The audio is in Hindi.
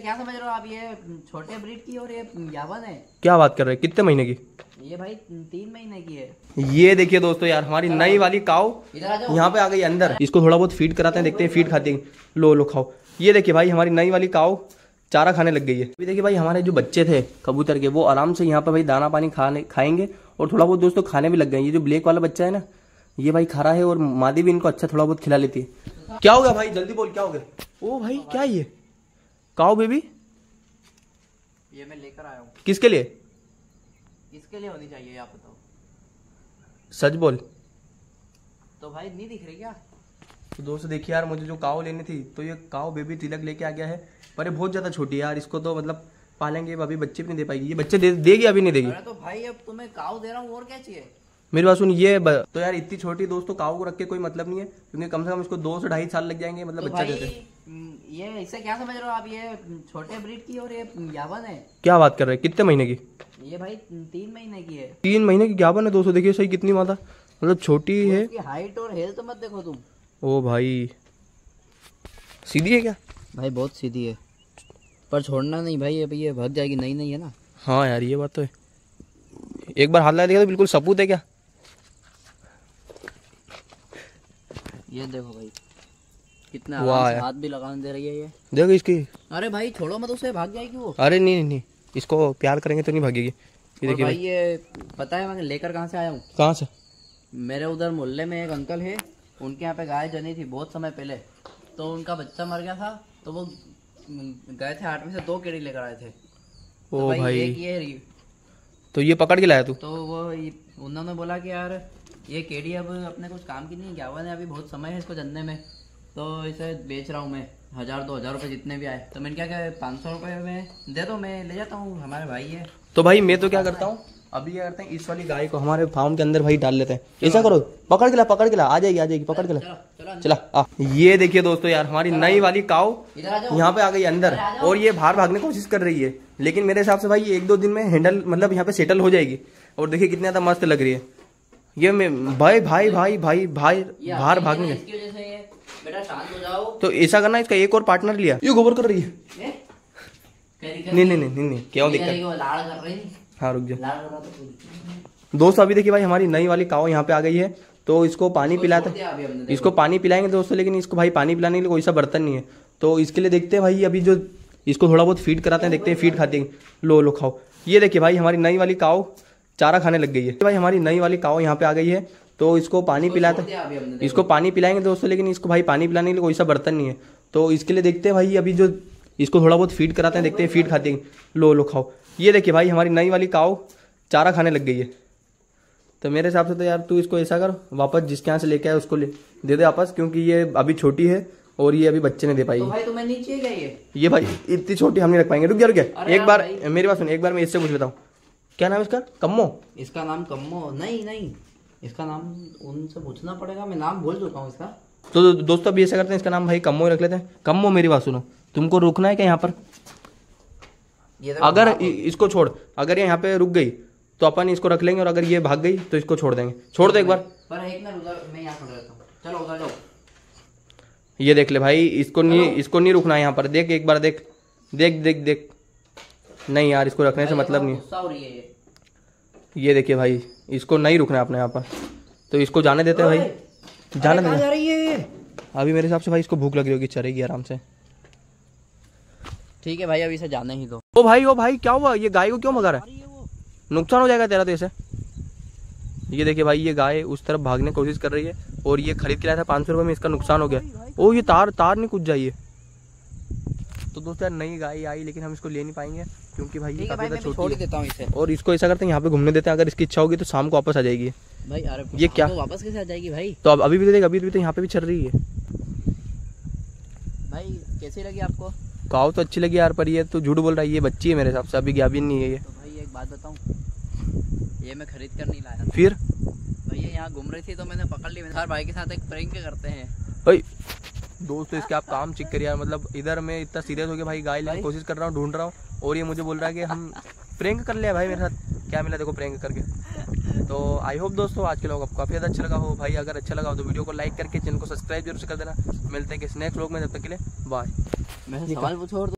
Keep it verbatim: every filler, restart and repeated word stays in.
क्या समझ रहे हो आप? ये छोटे ब्रीड की और ये यावन है। क्या बात कर रहे हैं? कितने महीने की? ये भाई तीन महीने की है। ये देखिए दोस्तों यार, हमारी नई वाली काऊ यहाँ पे आ गई अंदर। इसको थोड़ा बहुत फीड कराते हैं, देखते हैं फीड खाती है। लो लो खाओ। ये देखिए भाई, हमारी नई वाली काऊ चारा खाने लग गई है। अभी देखिए भाई, हमारे जो बच्चे थे कबूतर के, वो आराम से यहाँ पे भाई दाना पानी खाने खाएंगे और थोड़ा बहुत दोस्तों खाने भी लग गए। ये जो ब्लैक वाला बच्चा है ना, ये भाई खा रहा है और मादी भी इनको अच्छा थोड़ा बहुत खिला लेती है। क्या हो गया भाई? जल्दी बोल, क्या हो गया? ओ भाई क्या ये काऊ बेबी? ये मैं लेकर आया हूँ। किसके लिए? इसके लिए होनी चाहिए, आप बताओ। सच बोल। तो भाई नहीं दिख रही क्या? तो दोस्तों देखिए यार, मुझे जो काऊ लेनी थी, तो ये काऊ बेबी तिलक लेके आ गया है, पर ये बहुत ज्यादा छोटी है यार। इसको तो मतलब पालेंगे, अभी बच्चे भी नहीं दे पाएगी। ये बच्चे दे, देगी अभी नहीं देगी। अरे तो भाई अब तुम्हें काऊ दे रहा हूँ, और क्या चाहिए? मेरी बात सुन, ये ब... तो यार इतनी छोटी दोस्तों काऊ को रख के कोई मतलब नहीं है, क्योंकि कम से कम इसको दो से ढाई साल लग जाएंगे मतलब तो बच्चा भाई, देते। ये इससे क्या समझ रहे हो आप? ये छोटे ब्रीड की और ये यावन है। क्या बात कर रहे हैं? कितने महीने की? ये भाई तीन महीने की है। तीन महीने की यावन है दोस्तों। देखिए सही कितनी मादा, मतलब छोटी है। हाइट और हेल्थ मत देखो तुम। ओ भाई, सीधी है क्या? भाई बहुत सीधी है, पर छोड़ना नहीं भाई, अभी ये भाग जाएगी। नई नई है ना। हाँ यार ये बात तो है। एक बार हाथ लगा देगा तो बिल्कुल सबूत है क्या? ये देखो भाई, कितना आराम से हाथ भी लगाने दे रही है ये। देखो इसकी। अरे भाई छोड़ो मत उसे, भाग जाएगी वो। अरे नहीं नहीं नहीं, इसको प्यार करेंगे तो नहीं भागेगी। ये देखिए भाई, ये पता है मैं लेकर कहाँ से आया हूँ? कहाँ से? मेरे उधर मोहल्ले में एक अंकल है, उनके यहाँ पे गाय जनी थी बहुत समय पहले। तो उनका बच्चा मर गया था, तो वो गए थे हाट में से दो केड़ी लेकर आए थे। ओ तो भाई, भाई एक ये, तो ये पकड़ के लाया तू? तो वो उन्होंने बोला कि यार ये केड़ी अब अपने कुछ काम की नहीं, यावन है, अभी बहुत समय है इसको जनने में, तो इसे बेच रहा हूँ मैं, हजार दो हजार रुपये जितने भी आए। तो मैंने क्या क्या पाँच सौ रुपये में दे दो, मैं ले जाता हूँ, हमारे भाई है। तो भाई मैं तो क्या करता हूँ, अभी क्या करते हैं, इस वाली गाय को हमारे फार्म के अंदर भाई डाल लेते हैं। ऐसा करो, पकड़ के ला, पकड़ के ला, आ जाएगी आ जाएगी, पकड़ के ला, चला आ। ये देखिए दोस्तों यार, हमारी नई वाली काऊ यहाँ पे आ गई अंदर, और ये बाहर भागने की कोशिश कर रही है, लेकिन मेरे हिसाब से भाई एक दो दिन में हैंडल मतलब यहाँ पे सेटल हो जाएगी। और देखिए कितनी ज्यादा मस्त लग रही है ये। मैं भाई भाई भाई भाई भाई बाहर भागने बेटा शांत हो जाओ। तो ऐसा करना, इसका एक और पार्टनर लिया। ये गोबर कर रही है। नहीं नहीं नहीं नहीं, क्या दिक्कत? हाँ रुक जा दोस्तों। अभी देखिए भाई, हमारी नई वाली काऊ यहाँ पे आ गई है, तो इसको पानी पिलाते इसको पानी पिलाएंगे दोस्तों, लेकिन इसको भाई पानी पिलाने के लिए कोई सा बर्तन नहीं है, तो इसके लिए देखते हैं भाई, अभी जो इसको थोड़ा बहुत फीड कराते हैं, देखते हैं फीड खाती है। लो लो खाओ। ये देखिए भाई, हमारी नई वाली काऊ चारा खाने लग गई है। भाई हमारी नई वाली काऊ यहाँ पे आ गई है, तो इसको पानी पिलाते इसको पानी पिलाएंगे दोस्तों, लेकिन इसको भाई पानी पिलाने के लिए कोई सा बर्तन नहीं है, तो इसके लिए देखते हैं भाई, अभी जो इसको थोड़ा बहुत फीड कराते हैं, देखते हैं फीड खाती है। लो लो खाओ। ये देखिए भाई, हमारी नई वाली काऊ चारा खाने लग गई है। तो मेरे हिसाब से तो यार तू इसको ऐसा कर, वापस जिसके यहाँ से लेके आए उसको ले दे दे वापस, क्योंकि ये अभी छोटी है और ये अभी बच्चे नहीं दे पाएगी। तो भाई तुम्हें नीचे क्या ये ये भाई इतनी छोटी हम नहीं रख पाएंगे। रुक जा रुक जा, एक बार मेरी बात सुन, एक बार मैं इससे पूछ लेता हूँ, क्या नाम है इसका? कम्मो? इसका नाम कम्मो नहीं नहीं, इसका नाम उनसे पूछना पड़ेगा, मैं नाम भूल चुका हूँ इसका। तो दोस्तों अभी ऐसा करते हैं, इसका नाम भाई कम्मो ही रख लेते हैं। कम्मो मेरी बात सुनो, तुमको रुकना है क्या यहाँ पर? अगर इसको छोड़, अगर ये यहाँ पे रुक गई तो अपन इसको रख लेंगे, और अगर ये भाग गई तो इसको छोड़ देंगे। छोड़ दो एक बार। पर एक ना उधर, मैं यहाँ छोड़ देता हूँ, चलो उधर जाओ। ये देख ले भाई, इसको नहीं इसको नहीं रुकना है यहाँ पर। देख एक बार, देख देख देख देख नहीं यार, इसको रखने से मतलब नहीं है। ये देखिए भाई, इसको नहीं रुकना है अपने यहाँ पर, तो इसको जाने देते हैं भाई, जाने देते हैं। अभी मेरे हिसाब से भाई इसको भूख लग रही होगी, चलेगी आराम से। ठीक है भाई, अभी इसे जाने ही दो। ओ भाई ओ भाई क्या हुआ? ये गाय को क्यों भगा रहा है? नुकसान हो जाएगा तेरा तो ऐसे। ये देखिए भाई, ये गाय उस तरफ भागने की कोशिश कर रही है, और ये खरीद के लाया था पाँच सौ रुपये में, इसका नुकसान हो गया। ओ ये तार तार नहीं कूद जाइए। तो दोस्तों यार नई गाय आई, लेकिन हम इसको ले नहीं पाएंगे, क्योंकि भाई ये काफी ज्यादा छोटी देता हूँ इसे। और इसको ऐसा करते हैं, यहाँ पे घूमने देते हैं, अगर इसकी इच्छा होगी तो शाम को वापस आ जाएगी भाई। अरे ये क्या तो वापस कैसे आ जाएगी भाई? तो अब अभी भी देख, अभी भी तो यहाँ पे भी चल रही है भाई। कैसी लगी आपको? काऊ तो अच्छी लगी यार, पर ये तो झूठ बोल रहा है, ये बच्ची है मेरे हिसाब से, अभी गाभिन नहीं है ये। तो भाई एक बात बताऊं, ये मैं खरीद कर नहीं लाया। फिर भैया यहाँ घूम रही थी तो मैंने पकड़ ली। हर भाई के साथ एक प्रैंक करते हैं भाई। दोस्तों इसके आप काम चेक करिए यार, मतलब इधर मैं इतना सीरियस हो गया भाई, गाय लेने की कोशिश कर रहा हूँ, ढूंढ रहा हूँ, और ये मुझे बोल रहा है कि हम प्रैंक कर लिया भाई मेरे साथ। क्या मिला देखो प्रैंक करके। तो आई होप दोस्तों आज के लोग आपको काफ़ी ज़्यादा अच्छा लगा हो भाई। अगर अच्छा लगा हो तो वीडियो को लाइक करके चैनल को सब्सक्राइब जरूर से कर देना। मिलते हैं किसी नेक्स्ट व्लॉग में, जब तक के लिए बाय। मैं सवाल पूछो।